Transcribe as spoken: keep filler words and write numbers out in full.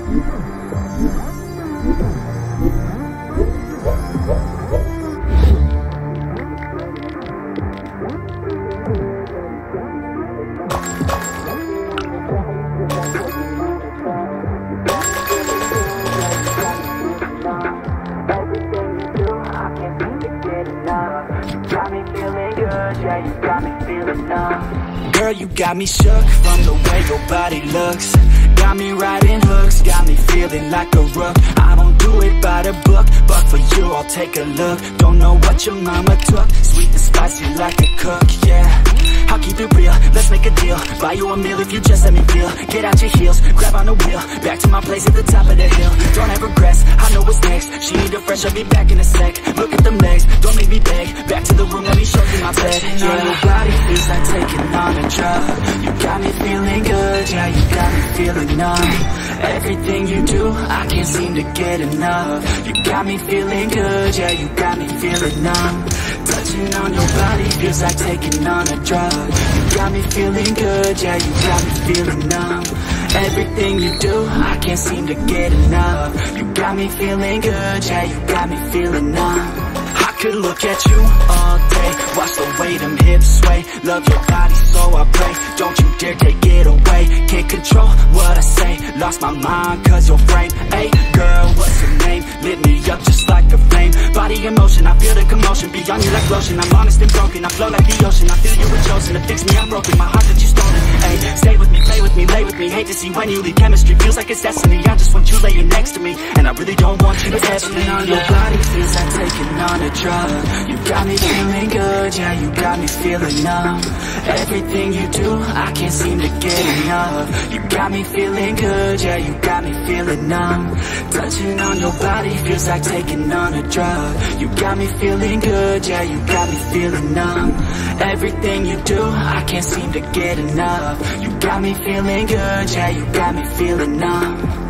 Girl, you got me shook from the way your body looks. Got me riding hooks, got me feeling like a rook. I don't do it by the book, but for you I'll take a look. Don't know what your mama took, sweet and spicy like a cook, yeah. I'll keep it real, let's make a deal. Buy you a meal if you just let me feel. Get out your heels, grab on the wheel. Back to my place at the top of the hill. Don't have regrets, I know what's next. She need a fresh, I'll be back in a sec. Look at them legs, don't make me beg. Back to the room, let me show you my bed. Yeah, on your body feels like taking on a drug. You got me feeling good, yeah, you got me feeling numb. Everything you do, I can't seem to get enough. You got me feeling good, yeah, you got me feeling numb. Touching on your body feels like taking on a drug. You got me feeling good, yeah, you got me feeling numb. Everything you do, I can't seem to get enough. You got me feeling good, yeah, you got me feeling numb. I could look at you all day, watch the way them hips sway. Love your body, so I pray, don't you dare take it away. Can't control what I say, lost my mind cause your frame. Hey girl, what's your name? Lit me up just like a flame. Body in motion, I feel the commotion. Beyond you like lotion, I'm honest and broken. I flow like the ocean, I feel you were chosen to fix me, I'm broken. My heart that you stolen. Hey, stay with me, play with me, lay with me. Hate to see when you leave, chemistry feels like it's destiny. I just want you laying next to me, and I really don't want you to ever leave. On your body feels like taking on a drug. You got me feeling good, yeah, you got me feeling numb. Everything you do, I can't seem to get enough. You got me feeling good, yeah, you got me feeling numb. Touching on your body feels like taking on a drug. You got me feeling good, yeah, you got me feeling numb. Everything you do, I can't seem to get enough. You got me feeling good, yeah, you got me feeling numb.